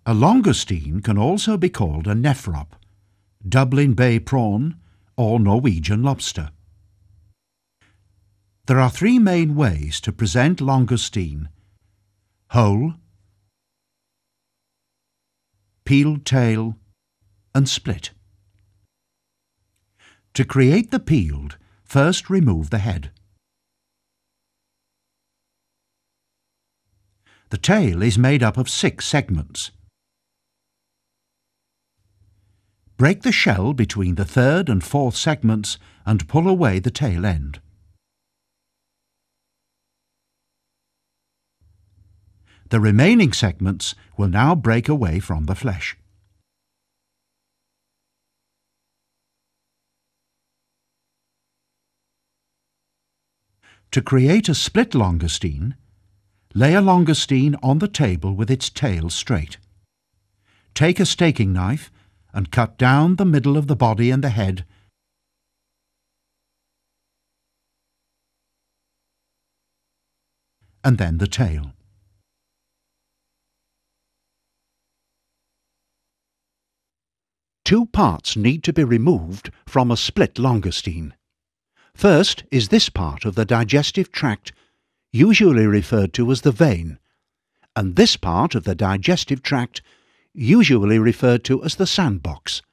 A langoustine can also be called a nephrop, Dublin Bay Prawn or Norwegian Lobster. There are three main ways to present langoustine: whole, peeled tail and split. To create the peeled, first remove the head. The tail is made up of 6 segments. Break the shell between the 3rd and 4th segments and pull away the tail end. The remaining segments will now break away from the flesh. To create a split langoustine, lay a langoustine on the table with its tail straight. Take a staking knife and cut down the middle of the body and the head, and then the tail. Two parts need to be removed from a split langoustine. First is this part of the digestive tract, usually referred to as the vein, and this part of the digestive tract, usually referred to as the sandbox.